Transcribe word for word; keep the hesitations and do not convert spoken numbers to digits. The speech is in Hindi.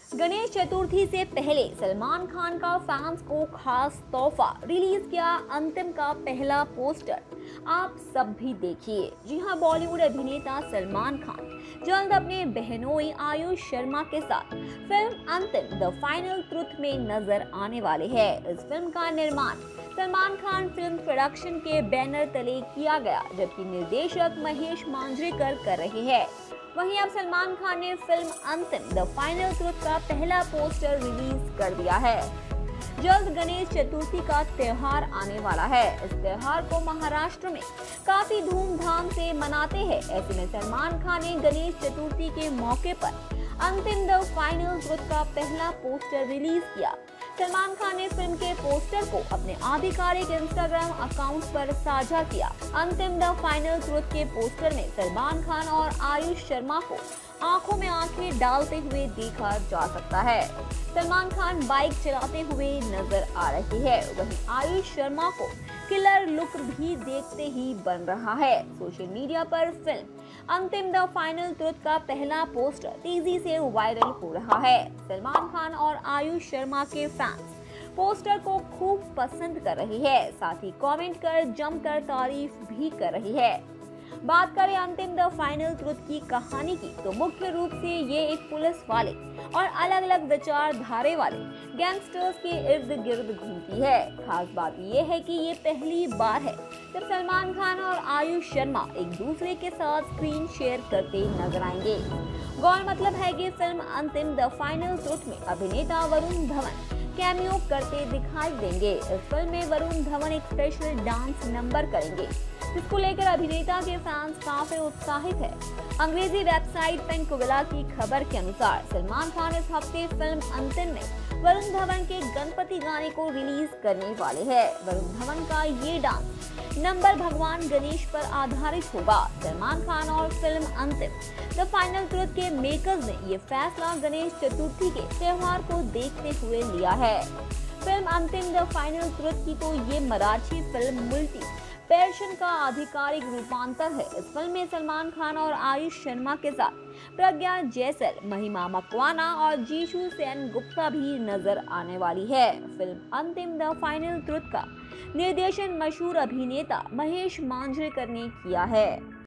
गणेश चतुर्थी से पहले सलमान खान का फैंस को खास तोहफा रिलीज किया अंतिम का पहला पोस्टर। आप सब भी देखिए। जी हां, बॉलीवुड अभिनेता सलमान खान जल्द अपने बहनोई आयुष शर्मा के साथ film Antim the final truth में नजर आने वाले हैं। इस फिल्म का निर्माण सलमान खान फिल्म प्रोडक्शन के बैनर तले किया गया, जबकि निर्देशक महेश मांजरेकर कर रहे हैं। वहीं अब सलमान खान ने film Antim the final truth का पहला पोस्टर रिलीज कर दिया है। जल्द गणेश चतुर्थी का त्योहार आने वाला है। इस त्योहार को महाराष्ट्र में काफी धूमधाम से मनाते हैं। ऐसे में सलमान खान ने गणेश चतुर्थी के मौके पर अंतिम द फाइनल ट्रुथ का पहला पोस्टर रिलीज किया। सलमान खान ने फिल्म के पोस्टर को अपने आधिकारिक इंस्टाग्राम अकाउंट पर साझा किया। अंतिम द फाइनल ट्रुथ के पोस्टर में सलमान खान और आयुष शर्मा को आंखों में आंखें डालते हुए देखा जा सकता है। सलमान खान बाइक चलाते हुए नजर आ रहे हैं, वहीं आयुष शर्मा को किलर लुक भी देखते ही बन रहा है। सोशल मीडिया पर film Antim the final truth का पहला पोस्टर तेजी से वायरल हो रहा है। सलमान खान और आयुष शर्मा के फैंस पोस्टर को खूब पसंद कर रहे हैं, साथ ही कमेंट कर जमकर तारीफ भी कर रही है। बात करें अंतिम द फाइनल ट्रुथ की कहानी की, तो मुख्य रूप से ये एक पुलिस वाले और अलग अलग विचारधारे वाले गैंगस्टर्स के इर्द गिर्द घूमती है। खास बात यह है कि ये पहली बार है जब सलमान खान और आयुष शर्मा एक दूसरे के साथ स्क्रीन शेयर करते नजर आएंगे। गौर मतलब है कि film Antim the final truth में अभिनेता वरुण धवन कैमियो करते दिखाई देंगे। इस फिल्म में वरुण धवन एक स्पेशल डांस नंबर करेंगे, जिसको लेकर अभिनेता के फैंस काफी उत्साहित है। अंग्रेजी वेबसाइट पेंकुविला की खबर के अनुसार सलमान खान इस हफ्ते फिल्म अंतिम में वरुण धवन के गणपति गाने को रिलीज करने वाले हैं। वरुण धवन का ये डांस नंबर भगवान गणेश पर आधारित होगा। सलमान खान और film Antim the final truth के मेकर्स ने ये फैसला गणेश चतुर्थी के त्योहार को देखते हुए लिया है। Film Antim the final truth की तो ये मराठी फिल्म मुल्टी पैशन का आधिकारिक रूपांतर है। इस फिल्म में सलमान खान और आयुष शर्मा के साथ प्रज्ञा जैसल, महिमा मकवाना और जीशु सेन गुप्ता भी नजर आने वाली है। Film Antim the final truth का निर्देशन मशहूर अभिनेता महेश मांजरेकर ने किया है।